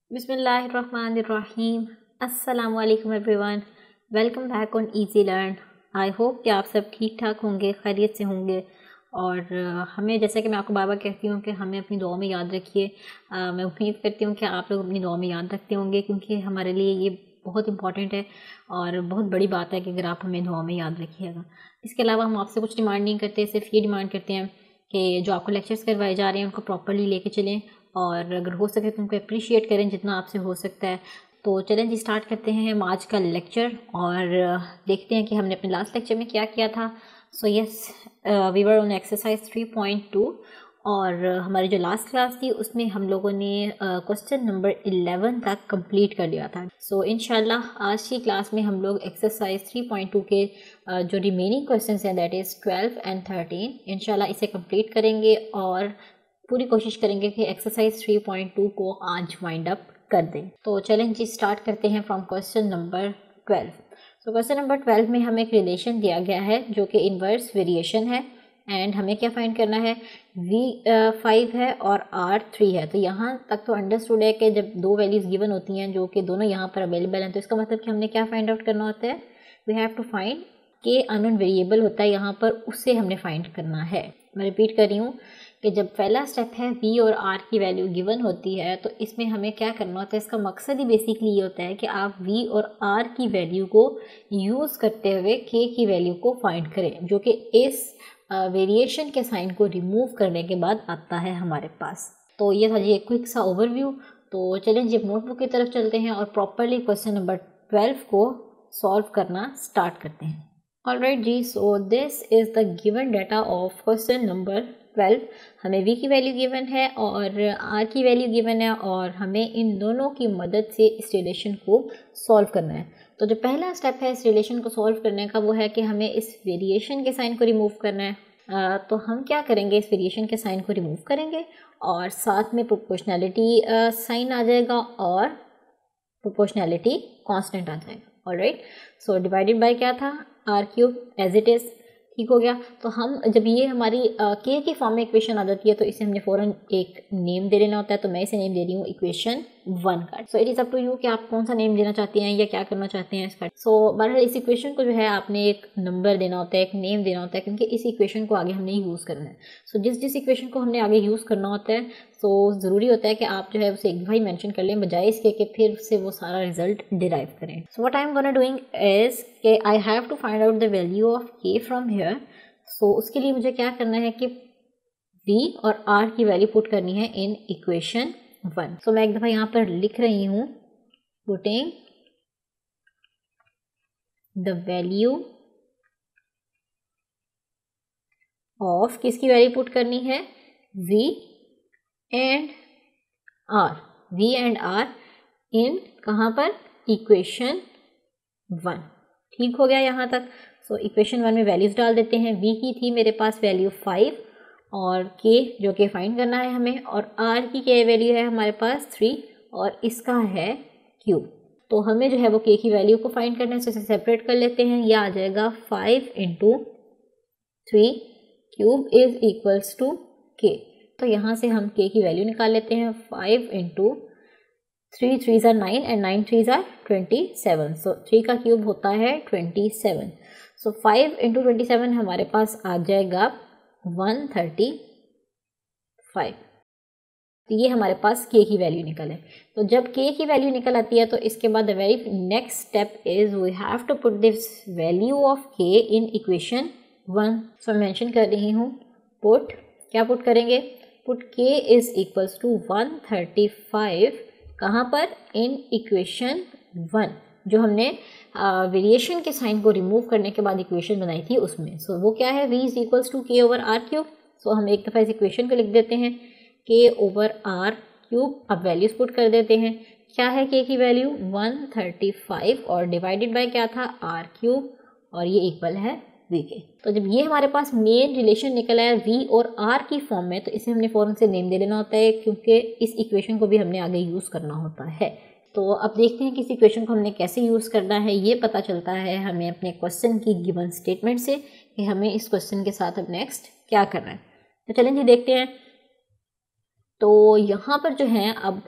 बिस्मिल्लाहिर्रहमानिर्रहीम। अस्सलाम वालेकुम everyone, welcome back on Easy Learn. I hope कि आप सब ठीक ठाक होंगे, खैरियत से होंगे। और हमें, जैसा कि मैं आपको बार बार कहती हूँ कि हमें अपनी दुआ में याद रखिए। मैं उम्मीद करती हूँ कि आप लोग अपनी दुआ में याद रखते होंगे, क्योंकि हमारे लिए ये बहुत इंपॉर्टेंट है और बहुत बड़ी बात है कि अगर आप हमें दुआ में याद रखिएगा। इसके अलावा हम आपसे कुछ डिमांड नहीं करते, सिर्फ ये डिमांड करते हैं कि जो आपको लेक्चर्स करवाए जा रहे हैं उनको प्रॉपर्ली लेके चलें और अगर हो सके तो उनको अप्रिशिएट करें जितना आपसे हो सकता है। तो चलें जी, स्टार्ट करते हैं हम आज का लेक्चर और देखते हैं कि हमने अपने लास्ट लेक्चर में क्या किया था। So yes, we were on exercise 3.2 और हमारी जो लास्ट क्लास थी उसमें हम लोगों ने क्वेश्चन नंबर 11 तक कंप्लीट कर लिया था। सो इंशाल्लाह आज की क्लास में हम लोग एक्सरसाइज 3.2 के जो रिमेनिंग क्वेश्चंस हैं, दैट इज़ 12 एंड 13, इंशाल्लाह इसे कंप्लीट करेंगे और पूरी कोशिश करेंगे कि एक्सरसाइज 3.2 को आज वाइंड अप कर दें। तो चलें जी, स्टार्ट करते हैं फ्रॉम क्वेश्चन नंबर 12। तो क्वेश्चन नंबर 12 में हमें एक रिलेशन दिया गया है जो कि इन्वर्स वेरिएशन है एंड हमें क्या फाइंड करना है, V5 है और R3 है। तो यहाँ तक तो अंडरस्टूड है कि जब दो वैल्यूज़ गिवन होती हैं जो कि दोनों यहाँ पर अवेलेबल हैं, तो इसका मतलब कि हमने क्या फाइंड आउट करना होता है, वी हैव टू फाइंड के अननोन वेरिएबल होता है यहाँ पर, उससे हमने फाइंड करना है। मैं रिपीट कर रही हूँ कि जब पहला स्टेप है V और R की वैल्यू गिवन होती है तो इसमें हमें क्या करना होता है, इसका मकसद ही बेसिकली ये होता है कि आप V और R की वैल्यू को यूज़ करते हुए K की वैल्यू को फाइंड करें, जो कि इस वेरिएशन के साइन को रिमूव करने के बाद आता है हमारे पास। तो ये था जी एक क्विक सा ओवरव्यू। तो चलें जी नोटबुक की तरफ चलते हैं और प्रॉपरली क्वेश्चन नंबर 12 को सॉल्व करना स्टार्ट करते हैं। ऑलराइट जी, so this is the given data of question number 12। हमें V की वैल्यू गिवन है और R की वैल्यू गिवन है और हमें इन दोनों की मदद से इस रिलेशन को सॉल्व करना है। तो जो पहला स्टेप है इस रिलेशन को सॉल्व करने का वो है कि हमें इस वेरिएशन के साइन को रिमूव करना है। तो हम क्या करेंगे, इस वेरिएशन के साइन को रिमूव करेंगे और साथ में प्रोपोर्शनैलिटी साइन आ जाएगा और प्रोपोर्शनैलिटी कांस्टेंट आ जाएगा। ऑलराइट, सो डिवाइडेड बाय क्या था, R³ एज इट इज़। ठीक हो गया। तो हम जब ये हमारी K की फॉर्म में इक्वेशन आ जाती है तो इसे हमने फ़ौरन एक नेम दे देना होता है। तो मैं इसे नेम दे रही हूँ इक्वेशन 1 का। So it is up to you कि आप कौन सा नेम देना चाहते हैं या क्या करना चाहते हैं इसका। सो बहरहाल इस इक्वेशन को जो है आपने एक नंबर देना होता है, एक नेम देना होता है, क्योंकि इस इक्वेशन को आगे हमने यूज़ करना है। सो जिस इक्वेशन को हमने आगे यूज़ करना होता है तो ज़रूरी होता है कि आप जो है उसे एक दफ़ा ही मेंशन कर लें, बजाय इसके कि फिर से वो सारा रिजल्ट डिराइव करें। So what I am gonna doing is कि I have to find out the value of K from here. So उसके लिए मुझे क्या करना है कि V और R की वैल्यू पुट करनी है इन इक्वेशन 1। सो मैं एक दफ़ा यहाँ पर लिख रही हूँ, पुटिंग द वैल्यू ऑफ, किसकी वैल्यू पुट करनी है, V and R, V and R in कहाँ पर, इक्वेशन 1। ठीक हो गया यहाँ तक। सो इक्वेशन 1 में वैल्यूज़ डाल देते हैं। V की थी मेरे पास वैल्यू 5 और K जो कि फाइंड करना है हमें, और R की क्या वैल्यू है हमारे पास 3 और इसका है क्यूब। तो हमें जो है वो K की वैल्यू को फाइंड करना है, तो इसे सेपरेट कर लेते हैं। यह आ जाएगा 5 × 3 cube is equals to K। तो यहाँ से हम K की वैल्यू निकाल लेते हैं। 5 × 3 3s are 9 and 9 3s are 27। सो 3 का क्यूब होता है 27। सो 5 × 27 हमारे पास आ जाएगा 135। तो ये हमारे पास K की वैल्यू निकल है। तो जब K की वैल्यू निकल आती है तो इसके बाद the very next step is we have to put this value of K in equation 1। So mention कर रही हूँ, पुट, क्या पुट करेंगे, put K is equals to 135 कहाँ पर, इन इक्वेशन 1, जो हमने वेरिएशन के साइन को रिमूव करने के बाद इक्वेशन बनाई थी उसमें। सो वो क्या है, V is equals to K over R³। So हम एक दफ़ा इस इक्वेशन को लिख देते हैं, K ओवर R³। अब वैल्यूज पुट कर देते हैं। क्या है K की वैल्यू 135 और डिवाइडेड बाय क्या था, R³ और ये इक्वल है V के। तो जब ये हमारे पास मेन रिलेशन निकल आया V और R की फॉर्म में, तो इसे हमने फ़ौरन से नेम दे देना होता है, क्योंकि इस इक्वेशन को भी हमने आगे यूज़ करना होता है। तो अब देखते हैं कि इस इक्वेशन को हमने कैसे यूज़ करना है। ये पता चलता है हमें अपने क्वेश्चन की गिवन स्टेटमेंट से कि हमें इस क्वेश्चन के साथ अब नेक्स्ट क्या करना है। तो चलें जी देखते हैं। तो यहाँ पर जो है अब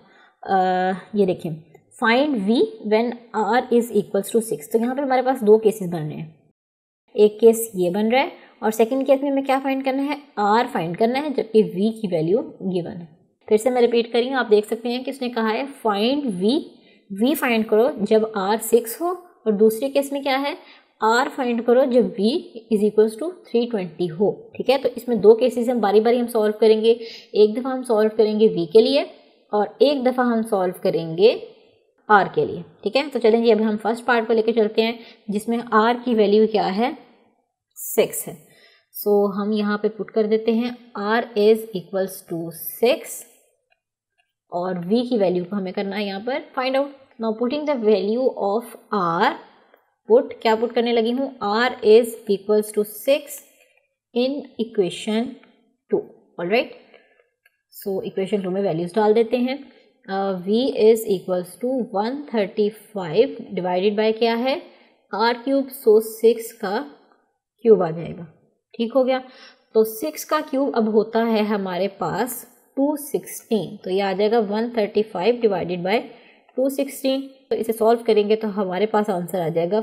ये देखिए find v when r is equals to 6। तो यहाँ पे हमारे पास दो केसेस बन रहे हैं, एक केस ये बन रहा है और सेकंड केस में हमें क्या फाइंड करना है, r फाइंड करना है, जबकि v की वैल्यू गिवन है। फिर से मैं रिपीट करी हूँ, आप देख सकते हैं कि उसने कहा है फाइंड v फाइंड करो जब r 6 हो, और दूसरे केस में क्या है, r फाइंड करो जब v इज इक्वल्स टू 320 हो। ठीक है, तो इसमें दो केसेस हम बारी बारी हम सॉल्व करेंगे। एक दफ़ा हम सॉल्व करेंगे v के लिए और एक दफ़ा हम सॉल्व करेंगे r के लिए। ठीक है, तो चलें जी अभी हम फर्स्ट पार्ट को लेके चलते हैं जिसमें r की वैल्यू क्या है, 6 है। सो हम यहाँ पे पुट कर देते हैं r इज इक्वल्स टू 6 और v की वैल्यू को हमें करना है यहाँ पर find out. Now putting the value of r, क्या पुट करने लगी हूँ, r is equals to 6 in equation 2। Alright, so equation 2 में वैल्यूज डाल देते हैं। v is equals to 135 divided by क्या है, r क्यूब, सो 6 का क्यूब आ जाएगा। ठीक हो गया, तो 6 का क्यूब अब होता है हमारे पास 216, तो ये आ जाएगा 135 डिवाइडेड बाय 216। तो इसे सॉल्व करेंगे तो हमारे पास आंसर आ जाएगा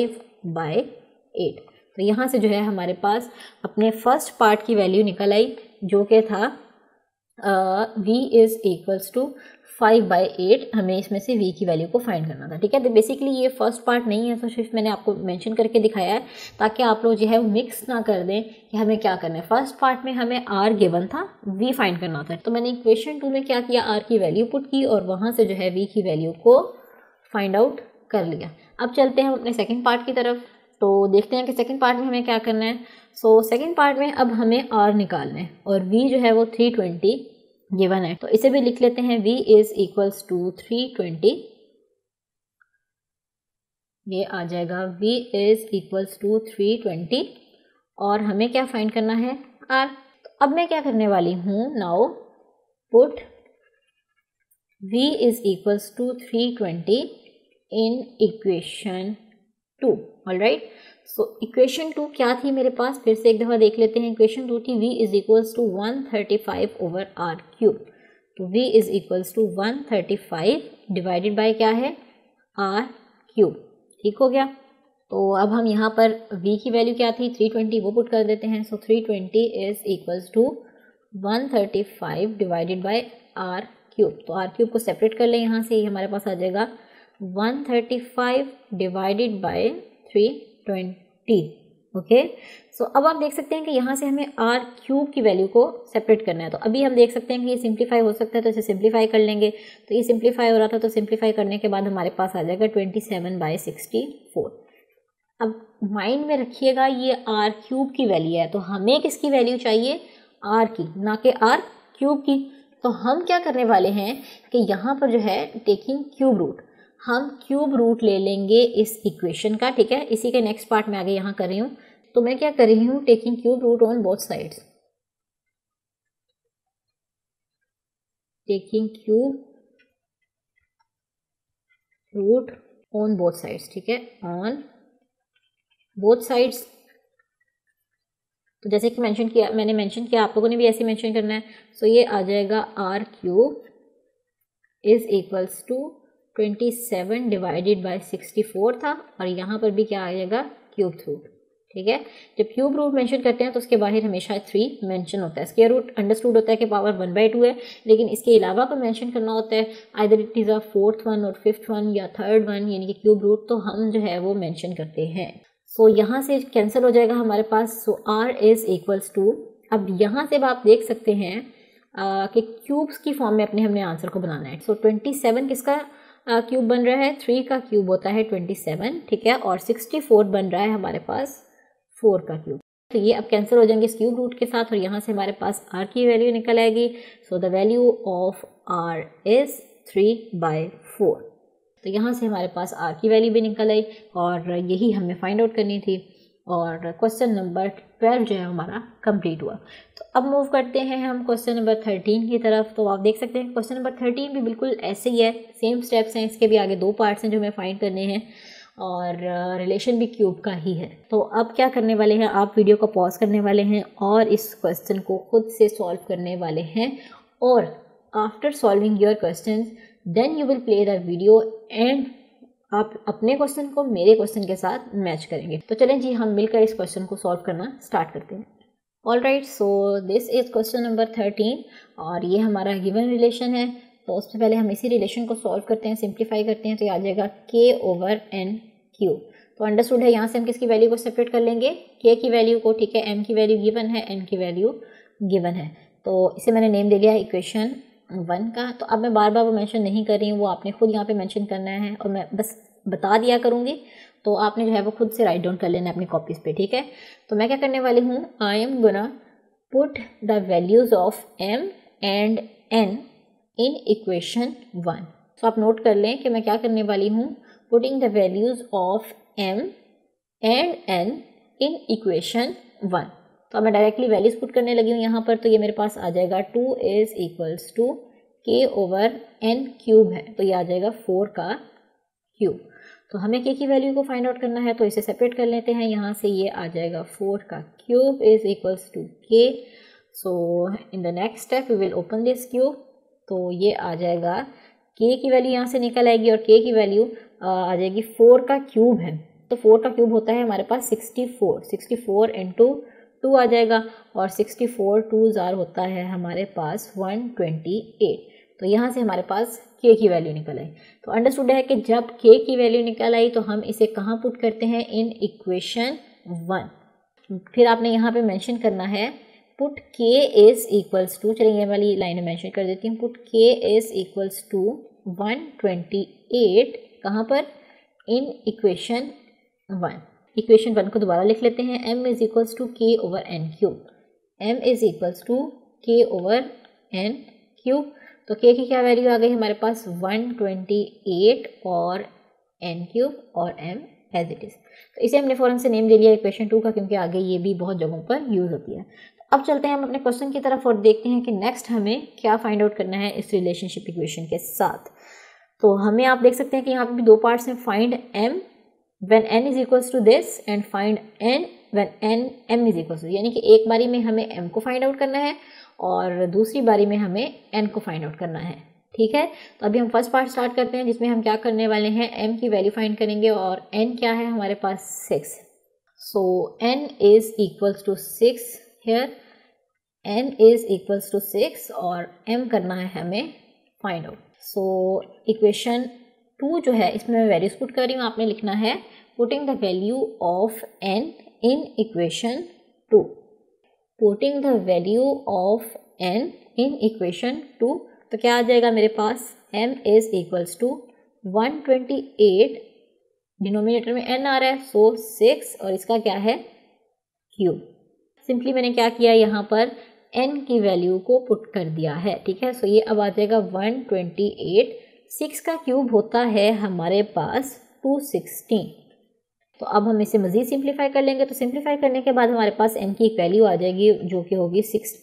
5/8। तो यहाँ से जो है हमारे पास अपने फर्स्ट पार्ट की वैल्यू निकल आई जो कि था v इज इक्वल्स टू 5/8। हमें इसमें से v की वैल्यू को फाइंड करना था। ठीक है, तो बेसिकली ये फर्स्ट पार्ट नहीं है, तो सिर्फ मैंने आपको मेंशन करके दिखाया है ताकि आप लोग जो है वो मिक्स ना कर दें कि हमें क्या करना है। फर्स्ट पार्ट में हमें r गिवन था, v फाइंड करना था, तो मैंने इक्वेशन 2 में क्या किया, r की वैल्यू पुट की और वहाँ से जो है v की वैल्यू को फाइंड आउट कर लिया। अब चलते हैं हम अपने सेकेंड पार्ट की तरफ, तो देखते हैं कि सेकेंड पार्ट में हमें क्या करना है। सो सेकेंड पार्ट में अब हमें r निकालना है और v जो है वो 320 गिवन है, तो इसे भी लिख लेते हैं, v इज इक्वल्स टू 320। ये आ जाएगा v इज इक्वल्स टू 320 और हमें क्या फाइंड करना है, r। तो अब मैं क्या करने वाली हूँ, now put v is equals to 320 in equation 2। Alright, so equation 2 क्या थी मेरे पास, फिर से एक दफ़ा देख लेते हैं। इक्वेशन 2 थी v is equals to 135 over r cube. तो v is equals to 135 divided by क्या है, r क्यूब। ठीक हो गया, तो अब हम यहाँ पर v की वैल्यू क्या थी, 320, वो पुट कर देते हैं। So 320 is equals to 135 divided by r cube. तो r क्यूब को सेपरेट कर लें यहाँ से, ये हमारे पास आ जाएगा 135 डिवाइडेड बाय 320। ओके, सो अब आप देख सकते हैं कि यहाँ से हमें r क्यूब की वैल्यू को सेपरेट करना है। तो अभी हम देख सकते हैं कि ये सिंप्लीफाई हो सकता है, तो इसे सिंप्लीफाई कर लेंगे। तो ये सिंप्लीफाई हो रहा था, तो सिंप्लीफाई करने के बाद हमारे पास आ जाएगा 27/64। अब माइंड में रखिएगा ये r क्यूब की वैल्यू है, तो हमें किसकी वैल्यू चाहिए, r की, ना कि r क्यूब की। तो हम क्या करने वाले हैं कि यहाँ पर जो है टेकिंग क्यूब रूट, हम क्यूब रूट ले लेंगे इस इक्वेशन का। ठीक है, इसी के नेक्स्ट पार्ट में आगे यहाँ कर रही हूँ। तो मैं क्या कर रही हूँ, taking cube root on both sides, taking cube root on both sides. ठीक है, ऑन बोथ साइड्स। तो जैसे कि मैंने मेंशन किया, आप लोगों ने भी ऐसे मेंशन करना है। सो ये आ जाएगा r cube is equals to 27 divided by 64 था, और यहाँ पर भी क्या आ जाएगा, क्यूब रूट। ठीक है, जब क्यूब रूट मेंशन करते हैं तो उसके बाहर हमेशा 3 मेंशन होता है। स्क्वायर रूट अंडरस्टूड होता है कि पावर 1/2 है, लेकिन इसके अलावा को मेंशन करना होता है, either it is a 4th one और 5th वन या 3rd वन, यानी कि क्यूब रूट, तो हम जो है वो मेंशन करते हैं। सो यहाँ से कैंसिल हो जाएगा हमारे पास। So r is equals to, अब यहाँ से आप देख सकते हैं कि क्यूब्स की फॉर्म में अपने हमने आंसर को बनाना है। सो 27 किसका क्यूब बन रहा है, 3 का क्यूब होता है 27। ठीक है, और 64 बन रहा है हमारे पास 4 का क्यूब। तो ये अब कैंसिल हो जाएंगे इस क्यूब रूट के साथ, और यहाँ से हमारे पास r की वैल्यू निकल आएगी। So the value of r is 3/4। तो यहाँ से हमारे पास r की वैल्यू भी निकल आई, और यही हमें फाइंड आउट करनी थी, और क्वेश्चन नंबर 12 जो है हमारा कंप्लीट हुआ। तो अब मूव करते हैं हम क्वेश्चन नंबर 13 की तरफ। तो आप देख सकते हैं क्वेश्चन नंबर 13 भी बिल्कुल ऐसे ही है, सेम स्टेप्स हैं, इसके भी आगे 2 पार्ट्स हैं जो हमें फाइंड करने हैं, और रिलेशन भी क्यूब का ही है। तो अब क्या करने वाले हैं, आप वीडियो को पॉज करने वाले हैं और इस क्वेश्चन को खुद से सॉल्व करने वाले हैं, और after solving your question then you will play the video and आप अपने क्वेश्चन को मेरे क्वेश्चन के साथ मैच करेंगे। तो चलें जी, हम मिलकर इस क्वेश्चन को सॉल्व करना स्टार्ट करते हैं। All right, so this is question number 13 और ये हमारा गिवन रिलेशन है। तो उससे पहले हम इसी रिलेशन को सॉल्व करते हैं, सिंप्लीफाई करते हैं। तो ये आ जाएगा k/n³। तो अंडरस्टूड है, यहाँ से हम किसकी वैल्यू को सेपरेट कर लेंगे, k की वैल्यू को, ठीक है। m की वैल्यू गिवन है, n की वैल्यू गिवन है। तो इसे मैंने नेम दे लिया है इक्वेशन 1 का। तो अब मैं बार बार वो मेंशन नहीं कर रही हूँ, वो आपने खुद यहाँ पे मेंशन करना है और मैं बस बता दिया करूँगी। तो आपने जो है वो खुद से राइट डाउन कर लेना है अपनी कॉपीज़ पे, ठीक है। तो मैं क्या करने वाली हूँ, I am gonna put the values of m and n in equation 1। तो आप नोट कर लें कि मैं क्या करने वाली हूँ, putting the values of m and n in equation 1। तो अब मैं डायरेक्टली वैल्यूज पुट करने लगी हूँ यहाँ पर। तो ये मेरे पास आ जाएगा 2 इज इक्वल्स टू k/n³ है, तो ये आ जाएगा 4 का क्यूब। तो हमें k की वैल्यू को फाइंड आउट करना है, तो इसे सेपरेट कर लेते हैं। यहाँ से ये आ जाएगा 4 का cube is equals to k। So in the next step we will open this cube. तो ये आ जाएगा, k की वैल्यू यहाँ से निकल आएगी और k की वैल्यू आ जाएगी 4 का क्यूब है। तो 4 का क्यूब होता है हमारे पास 64 इंटू 2 आ जाएगा और 64 2 जार होता है हमारे पास 128। तो यहाँ से हमारे पास k की वैल्यू निकल आई। तो अंडरस्टूड है कि जब k की वैल्यू निकल आई तो हम इसे कहाँ पुट करते हैं, इन इक्वेशन 1। फिर आपने यहाँ पे मेंशन करना है put k is equals to, चलिए ये वाली लाइन मेंशन कर देती हूँ, put k is equals to 128 कहाँ पर, इन इक्वेशन 1। इक्वेशन 1 को दोबारा लिख लेते हैं, m is equals to k/n³। m is equals to k/n³। तो k की क्या वैल्यू आ गई हमारे पास, 128 और n³ और m एज इट इज़। तो इसे हमने फ़ौरन से नेम दे लिया इक्वेशन 2 का, क्योंकि आगे ये भी बहुत जगहों पर यूज़ होती है। तो अब चलते हैं हम अपने क्वेश्चन की तरफ और देखते हैं कि नेक्स्ट हमें क्या फाइंड आउट करना है इस रिलेशनशिप इक्वेशन के साथ। तो हमें आप देख सकते हैं कि यहाँ पे भी दो पार्ट्स हैं, find m when n is equals to this and find n when m is equals to, यानी कि एक बारी में हमें m को फाइंड आउट करना है और दूसरी बारी में हमें n को फाइंड आउट करना है, ठीक है। तो अभी हम फर्स्ट पार्ट स्टार्ट करते हैं, जिसमें हम क्या करने वाले हैं, m की वैल्यू फाइंड करेंगे और n क्या है हमारे पास 6। So n is equals to 6 here, n is equals to 6 और m करना है हमें फाइंड आउट। सो इक्वेशन 2 जो है इसमें मैं वैल्यूज पुट कर रही हूँ, आपने लिखना है putting the value of n in equation 2। Putting the value of n in equation 2, तो क्या आ जाएगा मेरे पास, m is equals to 128, denominator में n आ रहा है, सो 6 और इसका क्या है क्यूब। सिंपली मैंने क्या किया, यहाँ पर n की वैल्यू को पुट कर दिया है, ठीक है। सो ये अब आ जाएगा 128, 6 का क्यूब होता है हमारे पास 216। तो अब हम इसे मज़ीद सिंप्लीफाई कर लेंगे। तो सिंप्लीफाई करने के बाद हमारे पास m की एक वैल्यू आ जाएगी जो कि होगी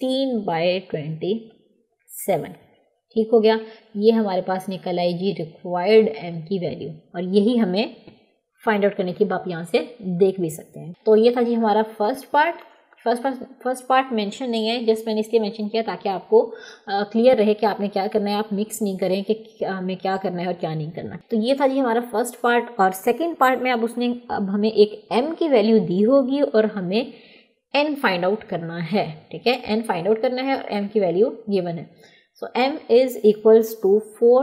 16/27, ठीक हो गया। ये हमारे पास निकल आई जी रिक्वायर्ड m की वैल्यू, और यही हमें फाइंड आउट करने की आप यहाँ से देख भी सकते हैं। तो ये था जी हमारा फर्स्ट पार्ट मेंशन नहीं है, जस्ट मैंने इसलिए मेंशन किया ताकि आपको क्लियर रहे कि आपने क्या करना है, आप मिक्स नहीं करें कि हमें क्या करना है और क्या नहीं करना। तो ये था जी हमारा फर्स्ट पार्ट। और सेकंड पार्ट में अब हमें एक m की वैल्यू दी होगी और हमें n फाइंड आउट करना है, ठीक है। n फाइंड आउट करना है और m की वैल्यू गिवन है। So m is equals to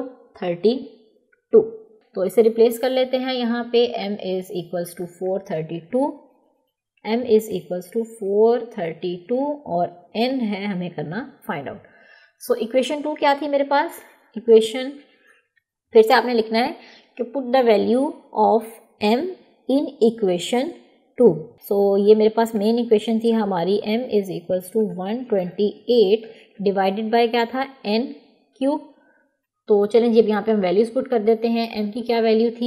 432। तो इसे रिप्लेस कर लेते हैं यहाँ पे, m is equals to 432, m is equals to 432 और n है हमें करना फाइंड आउट। सो इक्वेशन 2 क्या थी मेरे पास, इक्वेशन फिर से आपने लिखना है कि put the value of m in equation 2। So ये मेरे पास मेन इक्वेशन थी हमारी, m is equals to 128 divided by क्या था, n³। तो चलें जी अब यहाँ पे हम वैल्यूज पुट कर देते हैं। m की क्या वैल्यू थी,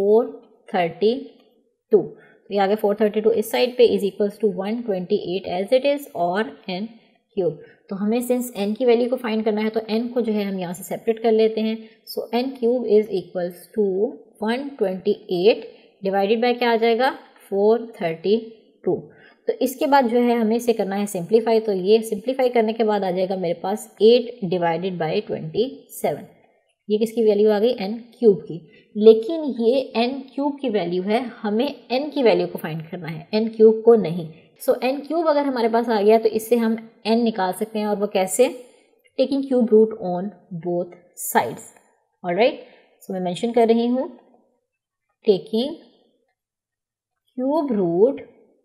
432, तो ये आ गया 432 इस साइड पे is equals to 128 as it is और n³। तो हमें सिंस n की वैल्यू को फाइंड करना है तो n को जो है हम यहाँ से सेपरेट कर लेते हैं। So n³ is equals to 128 divided by क्या आ जाएगा, 432। तो इसके बाद जो है हमें इसे करना है सिंप्लीफाई। तो ये सिंप्लीफाई करने के बाद आ जाएगा मेरे पास 8 डिवाइडेड बाय 27। ये किसकी वैल्यू आ गई, n क्यूब की। लेकिन ये n क्यूब की वैल्यू है, हमें n की वैल्यू को फाइंड करना है, n क्यूब को नहीं। सो n क्यूब अगर हमारे पास आ गया तो इससे हम n निकाल सकते हैं, और वो कैसे, taking cube root on both sides. Alright, so मैं मेंशन कर रही हूँ taking cube root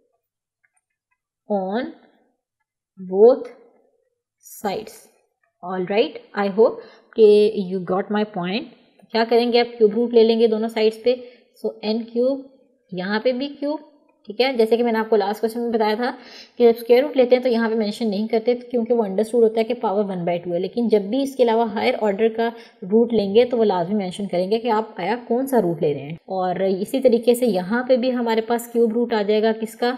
on both sides. Alright, I hope कि यू गॉट माई पॉइंट। क्या करेंगे, आप क्यूब रूट ले लेंगे दोनों साइड्स पे। सो n क्यूब, यहाँ पे भी क्यूब, ठीक है। जैसे कि मैंने आपको लास्ट क्वेश्चन में बताया था कि जब स्क्वायर रूट लेते हैं तो यहाँ पे मेंशन नहीं करते क्योंकि वो अंडरस्टूड होता है कि पावर 1/2 है। लेकिन जब भी इसके अलावा हायर ऑर्डर का रूट लेंगे तो वो लाजमी मेंशन करेंगे कि आप आया कौन सा रूट ले रहे हैं। और इसी तरीके से यहाँ पे भी हमारे पास क्यूब रूट आ जाएगा किसका,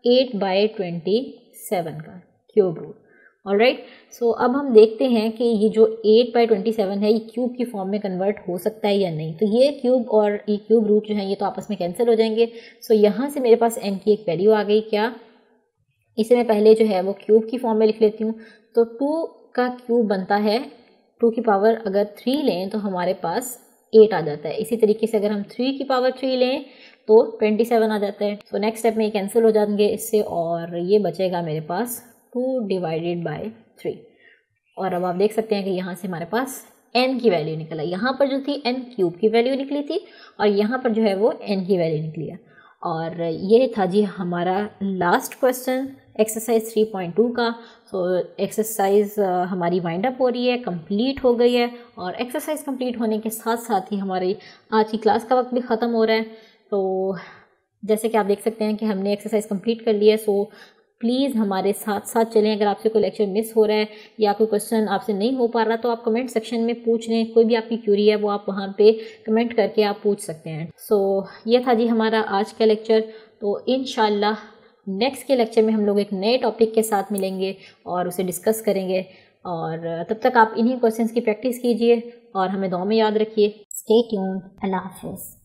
8/27 का क्यूब रूट। ऑलराइट, सो अब हम देखते हैं कि ये जो 8/27 है ये क्यूब की फॉर्म में कन्वर्ट हो सकता है या नहीं। तो ये क्यूब और ये क्यूब रूट जो है ये तो आपस में कैंसिल हो जाएंगे। सो यहाँ से मेरे पास n की एक वैल्यू आ गई। क्या, इसे मैं पहले जो है वो क्यूब की फॉर्म में लिख लेती हूँ। तो 2 का क्यूब बनता है, 2 की पावर अगर 3 लें तो हमारे पास 8 आ जाता है। इसी तरीके से अगर हम 3 की पावर 3 लें तो 27 आ जाता है। सो नेक्स्ट स्टेप में ये कैंसिल हो जाएंगे इससे, और ये बचेगा मेरे पास 2/3। और अब आप देख सकते हैं कि यहाँ से हमारे पास n की वैल्यू निकला। यहाँ पर जो थी n क्यूब की वैल्यू निकली थी और यहाँ पर जो है वो n की वैल्यू निकली है। और ये था जी हमारा लास्ट क्वेश्चन एक्सरसाइज 3.2 का। सो एक्सरसाइज हमारी वाइंड अप हो रही है, कंप्लीट हो गई है। और एक्सरसाइज कंप्लीट होने के साथ साथ ही हमारी आज की क्लास का वक्त भी ख़त्म हो रहा है। तो जैसे कि आप देख सकते हैं कि हमने एक्सरसाइज कंप्लीट कर लिया है। सो प्लीज़ हमारे साथ साथ चलें। अगर आपसे कोई लेक्चर मिस हो रहा है या कोई क्वेश्चन आपसे नहीं हो पा रहा तो आप कमेंट सेक्शन में पूछ लें। कोई भी आपकी क्यूरी है वो आप वहाँ पे कमेंट करके आप पूछ सकते हैं। सो ये था जी हमारा आज का लेक्चर। तो इंशाल्लाह नेक्स्ट के लेक्चर में हम लोग एक नए टॉपिक के साथ मिलेंगे और उसे डिस्कस करेंगे। और तब तक आप इन्हीं क्वेश्चंस की प्रैक्टिस कीजिए और हमें दुआ में याद रखिए। Stay tuned. अल्लाह हाफिज़।